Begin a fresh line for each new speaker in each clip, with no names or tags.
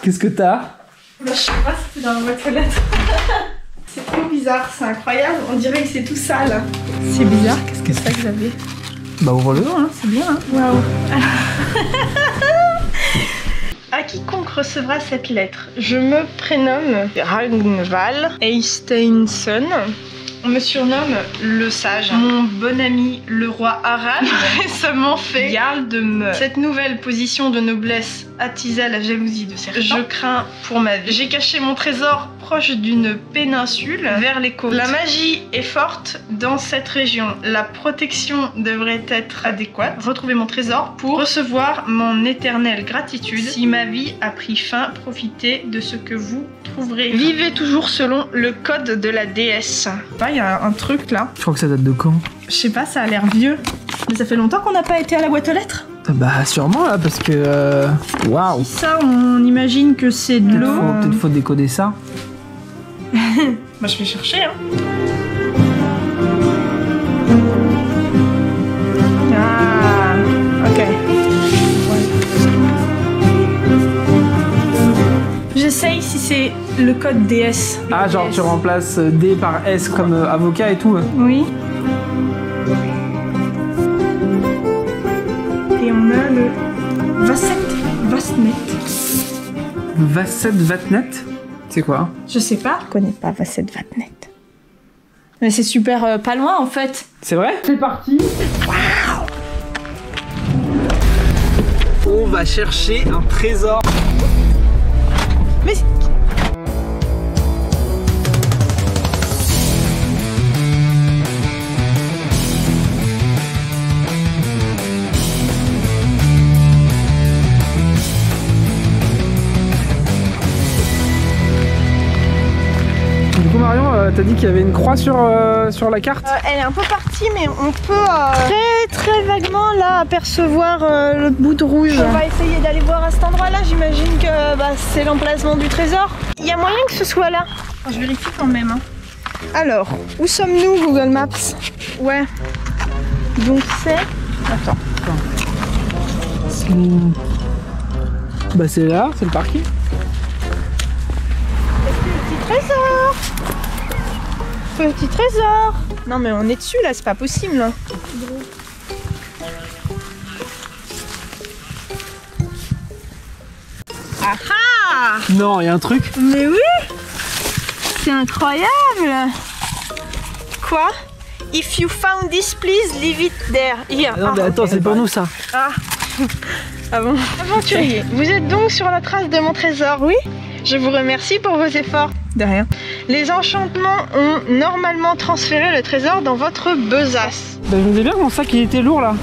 Qu'est-ce que t'as?
Bah, je sais pas, c'était dans la boîte aux lettres. C'est trop bizarre, c'est incroyable. On dirait que c'est tout sale. C'est bizarre, qu'est-ce que c'est ça que j'avais?
Bah ouvre-le.
Hein, c'est bien. Hein. Waouh. À quiconque recevra cette lettre, je me prénomme Ragnvald Eysteinsson. On me surnomme le sage. Mon bon ami, le roi Harald, récemment fait Jarl de Meurthe. Cette nouvelle position de noblesse attisa la jalousie de certains. Je crains pour ma vie. J'ai caché mon trésor proche d'une péninsule vers les côtes. La magie est forte dans cette région. La protection devrait être adéquate. Retrouvez mon trésor pour recevoir mon éternelle gratitude. Si ma vie a pris fin, profitez de ce que vous trouverez. Vivez toujours selon le code de la déesse. Il y a un truc là.
Je crois que ça date de quand?
Je sais pas, ça a l'air vieux. Mais ça fait longtemps qu'on n'a pas été à la boîte aux lettres.
Bah sûrement là parce que... Waouh.
Ça, on imagine que c'est de l'eau.
Peut-être faut décoder ça.
Bah je vais chercher hein. Ah, ok. J'essaye si c'est le code DS.
Ah genre tu remplaces D par S comme avocat et tout.
Oui. Et on a le Vastnet.
Vasset-Vatnet? C'est quoi?
Je sais pas. Je connais pas Vasset-Vatnet. Mais c'est super pas loin en fait.
C'est vrai? C'est parti. Waouh. On va chercher un trésor.
Mais...
Du coup Marion, t'as dit qu'il y avait une croix sur la carte?
Elle est un peu partie mais on peut très vaguement là apercevoir le bout de rouge. On va essayer d'aller voir à cet endroit là, j'imagine que bah, c'est l'emplacement du trésor. Il y a moyen que ce soit là. Je vérifie quand même. Hein. Alors, où sommes-nous Google Maps? Ouais. Donc c'est... Attends.
Bah c'est là, c'est le parking.
Trésor! Petit trésor! Non mais on est dessus là, c'est pas possible. Hein. Ah ah!
Non, il y a un truc.
Mais oui! C'est incroyable! Quoi? If you found this, please leave it there. Here.
Non mais attends, c'est pour nous ça.
Ah! Ah bon? Aventurier, vous êtes donc sur la trace de mon trésor, oui? Je vous remercie pour vos efforts. De rien. Les enchantements ont normalement transféré le trésor dans votre besace.
Bah je me disais bien que mon sac il était lourd là.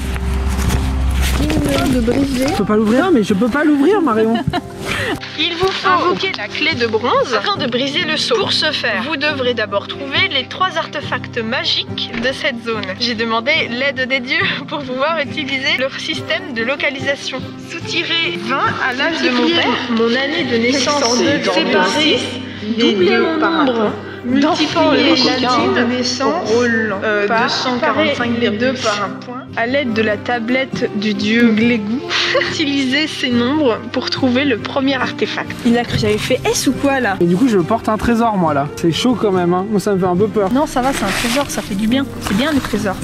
De briser.
Je peux pas l'ouvrir, mais je peux pas l'ouvrir Marion.
Il vous faut invoquer la clé de bronze afin de briser le sceau. Pour ce faire, vous devrez d'abord trouver les 3 artefacts magiques de cette zone. J'ai demandé l'aide des dieux pour pouvoir utiliser leur système de localisation. Soutirez 20 à l'âge de mon père, mon année de naissance séparée, doublez mon nombre. Multipliez l'année de naissance 245,2 par un point à l'aide de la tablette du dieu Glégou. Utilisez ces nombres pour trouver le premier artefact. Il a cru que j'avais fait S ou quoi là?
Et du coup je porte un trésor moi là. C'est chaud quand même hein. Moi ça me fait un peu peur.
Non ça va, c'est un trésor, ça fait du bien. C'est bien le trésor.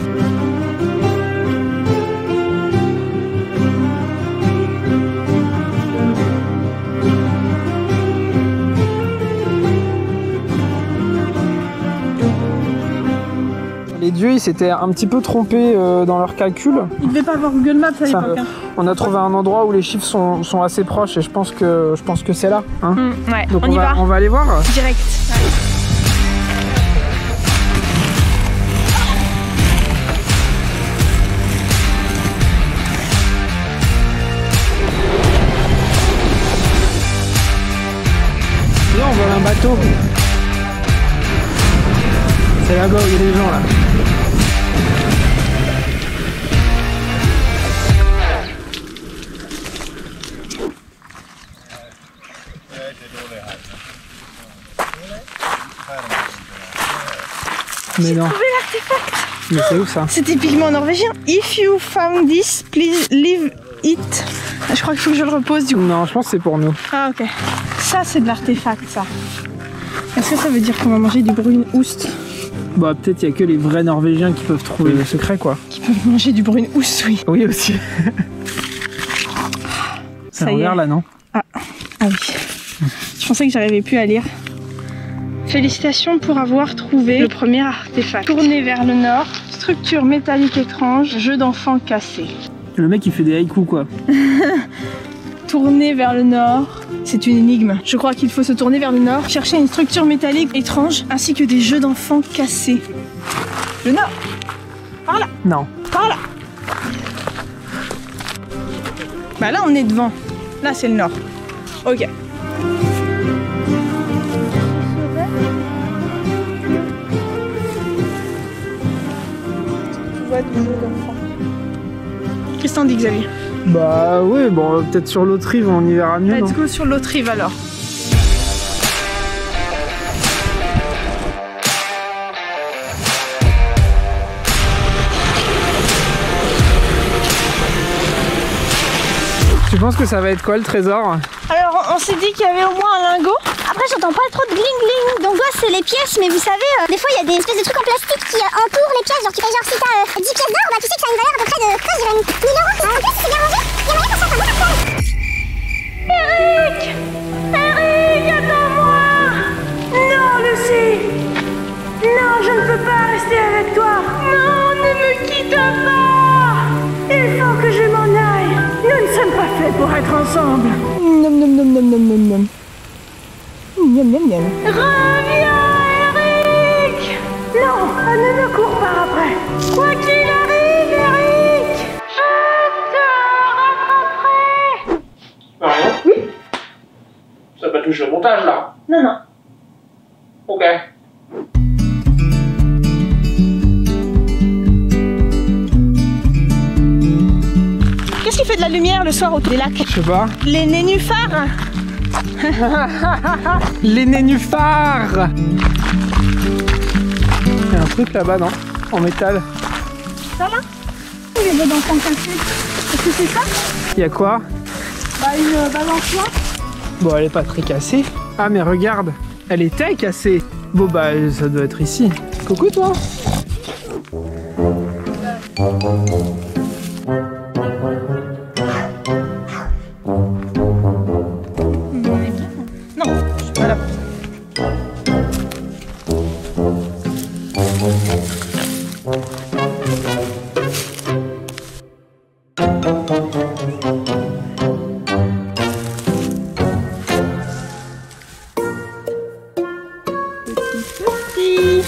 Les dieux ils s'étaient un petit peu trompés dans leurs calculs.
Ils devaient pas avoir Google Maps à l'époque.
On a trouvé un endroit où les chiffres sont assez proches et je pense que c'est là. Hein.
Ouais,
donc
on y va.
On va aller voir.
Direct. Ouais.
Là on voit un bateau. C'est là-bas où il y a des gens là. Mais non.
Trouvé l'artefact.
Mais c'est où ça?
C'est typiquement norvégien. If you found this, please leave it Je crois qu'il faut que je le repose du coup.
Non, je pense que c'est pour nous.
Ah ok. Ça c'est de l'artefact ça. Est-ce que ça veut dire qu'on va manger du brune oust?
Bah peut-être il y a que les vrais Norvégiens qui peuvent trouver le secret quoi.
Qui peuvent manger du brune oust, oui.
Oui aussi. Ça
y est.
regarde là non?
Ah oui. Je pensais que j'arrivais plus à lire. Félicitations pour avoir trouvé le premier artefact. Tourner vers le nord, structure métallique étrange, jeu d'enfant cassé.
Le mec il fait des haïkus quoi.
Tourner vers le nord, c'est une énigme. Je crois qu'il faut se tourner vers le nord, chercher une structure métallique étrange, ainsi que des jeux d'enfants cassés. Le nord. Par là.
Non.
Par là. Bah là on est devant. Là c'est le nord. Ok. Tu vois du jeu d'enfant. Qu'est-ce que t'en dis Xavier?
Bah oui, bon peut-être sur l'autre rive on y verra mieux.
Let's go sur l'autre rive alors.
Tu penses que ça va être quoi le trésor?
Alors on s'est dit qu'il y avait au moins un lingot.
Après j'entends pas trop de gling gling, donc ouais c'est les pièces, mais vous savez, des fois il y a des espèces de trucs en plastique qui entourent les pièces, genre tu fais genre si t'as 10 pièces d'or, bah tu sais que ça a une valeur à peu près de, quoi, je dirais 1000 euros. En plus si c'est bien rangé, il y a moyen qu'on s'en fasse un bon affaire.
Eric! Eric, attends-moi! Non Lucie! Non, je ne peux pas rester avec toi! Non, ne me quitte pas! Il faut que je m'en aille! Nous ne sommes pas faits pour être ensemble! Nom nom nom nom nom nom nom. Miam, miam, miam. Reviens, Eric! Non, ne me cours pas après. Quoi qu'il arrive, Eric, je te rattraperai.
Marion? Oui? Ça va toucher le montage là?
Non, non.
Ok.
Qu'est-ce qui fait de la lumière le soir autour des lacs?
Je sais pas.
Les nénuphars.
Les nénuphars! Il y a un truc là-bas, non? En métal.
Ça là? Les jeux d'enfants cassés. Est-ce que c'est ça?
Il y a quoi?
Bah une balançoire.
Bon, elle est pas très cassée. Ah, mais regarde, elle était cassée. Bon, bah, ça doit être ici. Coucou, toi!
Non, je suis pas là pour ça. Petit.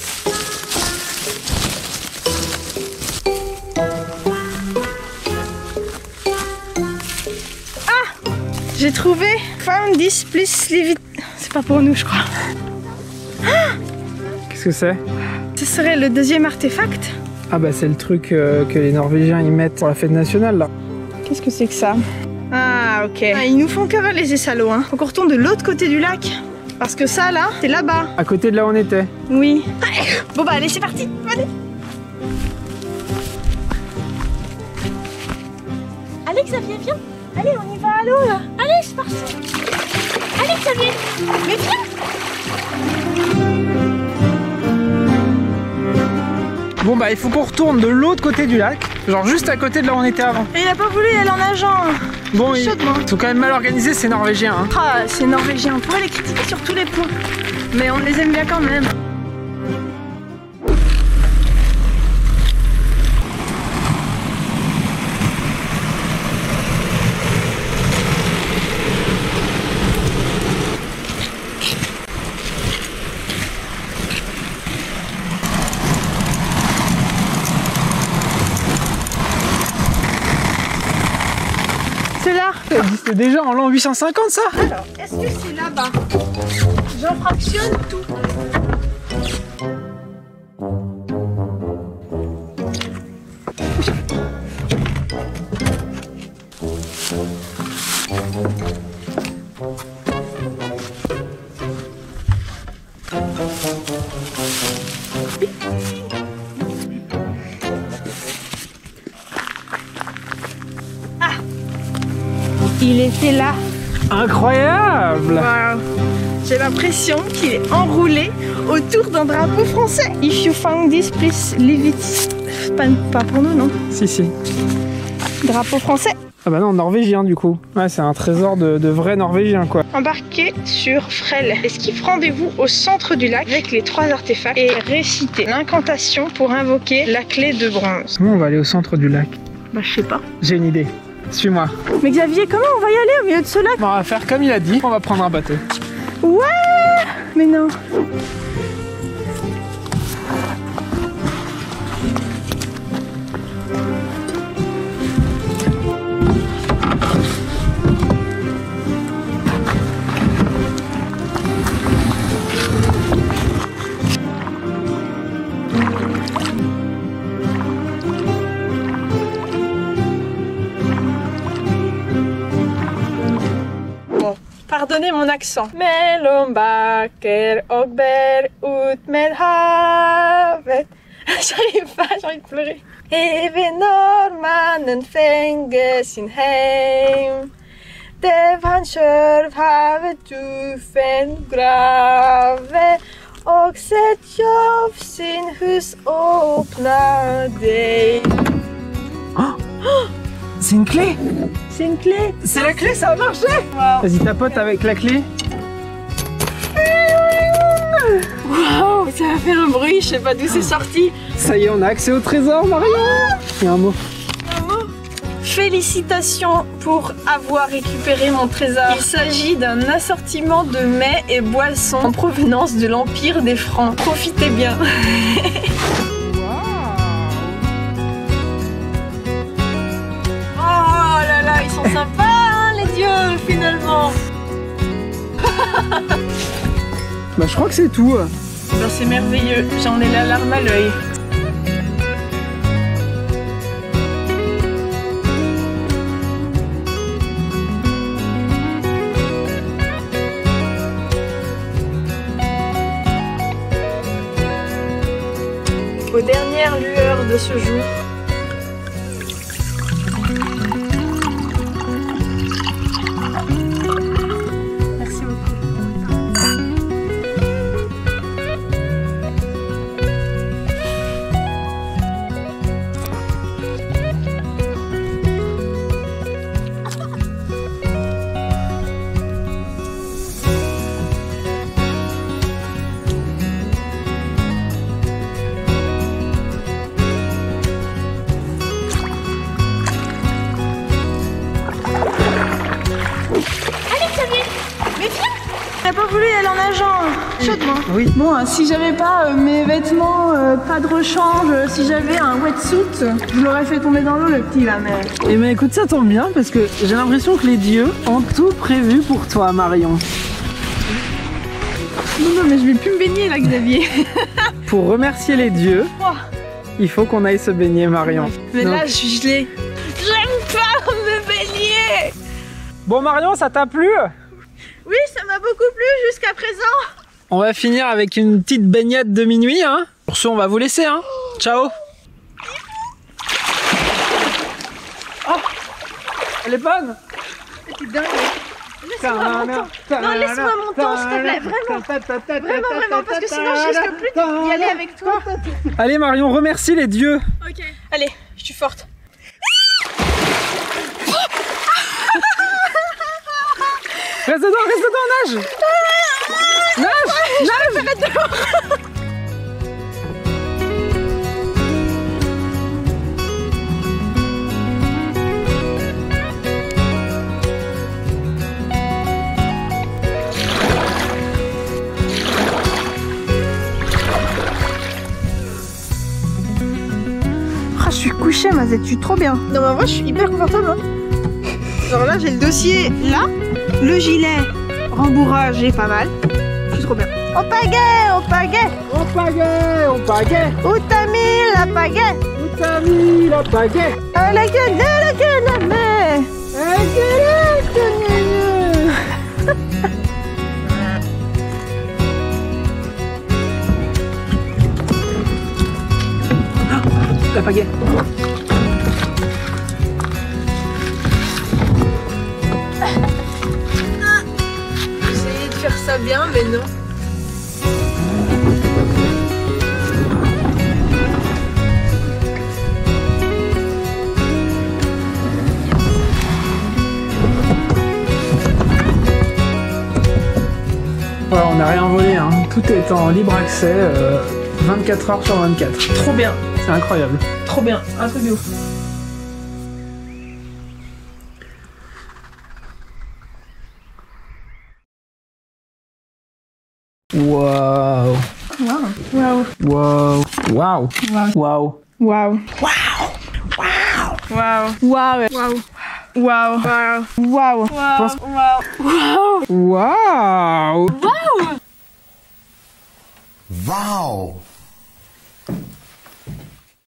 Ah, j'ai trouvé. Found this, please leave it. C'est pas pour nous, je crois.
Qu'est-ce que c'est?
Ce serait le deuxième artefact.
Ah, bah, c'est le truc que les Norvégiens y mettent pour la fête nationale, là.
Qu'est-ce que c'est que ça? Ah, ok. Ah, ils nous font cavaler les salauds, hein. Faut qu'on retourne de l'autre côté du lac. Parce que ça, là, c'est là-bas.
À côté de là où on était.
Oui. Bon, bah, allez, c'est parti. Allez. Allez, Xavier, viens. Allez, on y va à l'eau, là. Allez, c'est parti. Allez, Xavier. Mais viens.
Bon, bah, il faut qu'on retourne de l'autre côté du lac. Genre juste à côté de là où on était avant.
Et il a pas voulu y aller en nageant.
Bon, ils
Chaudement.
sont quand même mal organisés, ces Norvégiens. Hein.
Ah, c'est norvégien. On pourrait les critiquer sur tous les points. Mais on les aime bien quand même. C'est là.
Ça existait déjà en l'an 850, ça?
Alors, est-ce que c'est là-bas? J'en fractionne tout. Il était là.
Incroyable!
Wow. J'ai l'impression qu'il est enroulé autour d'un drapeau français. If you found this, please leave it. Pas pour nous, non?
Si, si.
Drapeau français.
Ah bah non, norvégien du coup. Ouais, c'est un trésor de vrai norvégien quoi.
Embarquez sur Frel. Esquive rendez-vous au centre du lac avec les 3 artefacts et récitez l'incantation pour invoquer la clé de bronze.
Comment on va aller au centre du lac?
Bah je sais pas.
J'ai une idée. Suis-moi.
Mais Xavier, comment on va y aller au milieu de ce lac?
On va faire comme il a dit, on va prendre un bateau.
Ouais! Mais non. Pardonnez mon accent. Mellom bakker og ber ut med havet. J'arrive pas, j'ai envie de pleurer. Evig når mannen fenger sin heim. Dev han kjørv havet dufen grave. Og sett Jov sin hus åpna deg.
C'est une clé!
C'est une clé.
C'est la clé, ça a marché!
Wow.
Vas-y, tapote avec la clé.
Wow, ça a fait un bruit, je sais pas d'où c'est sorti.
Ça y est, on a accès au trésor, Marion! Il y a un mot.
Félicitations pour avoir récupéré mon trésor. Il s'agit d'un assortiment de mets et boissons en provenance de l'Empire des Francs. Profitez bien. Ils sont sympas, hein, les dieux, finalement.
Bah, je crois que c'est tout.
Ben, c'est merveilleux, j'en ai la larme à l'œil. Aux dernières lueurs de ce jour, j'ai pas voulu y aller en nageant, chaudement.
Oui.
Bon, si j'avais pas mes vêtements, pas de rechange, si j'avais un wetsuit, je l'aurais fait tomber dans l'eau le petit là, mais...
Eh ben écoute, ça tombe bien parce que j'ai l'impression que les dieux ont tout prévu pour toi, Marion.
Non, mais je vais plus me baigner là, Xavier.
Pour remercier les dieux, il faut qu'on aille se baigner, Marion.
Mais
donc...
là, je suis gelée. J'aime pas me baigner.
Bon, Marion, ça t'a plu?
Oui, ça m'a beaucoup plu jusqu'à présent.
On va finir avec une petite baignade de minuit, hein. Pour ce, on va vous laisser, hein. Ciao. Oh, elle est bonne.
C'est dingue. Laisse-moi mon temps. Non, laisse-moi mon temps, s'il te plaît. Vraiment, parce que sinon je risque plus d'y aller avec toi.
Allez, Marion, remercie les dieux.
Ok. Allez, je suis forte.
Reste dedans, nage. Nage.
Je suis couchée, ma zette, je suis trop bien. Non, mais en vrai, je suis hyper confortable. Hein. Alors là, j'ai le dossier là, le gilet rembourrage est pas mal. Je suis trop bien. Au pagaie, au pagaie.
Au pagaie, au pagaie.
Où t'as mis la pagaie?
Où t'as mis la pagaie?
À la gueule, la gueule, la mer.
La pagaie.
faire ça bien, mais non.
Voilà, on n'a rien volé, hein. Tout est en libre accès, 24 heures sur 24.
Trop bien,
C'est incroyable.
trop bien, un truc de ouf.
Waouh.
Waouh.
Waouh. Waouh.
Waouh.
Waouh.
Waouh. Waouh. Waouh. Waouh. Waouh. Waouh.
Pense-
Waouh. Waouh.
Waouh.
Wow.
Wow!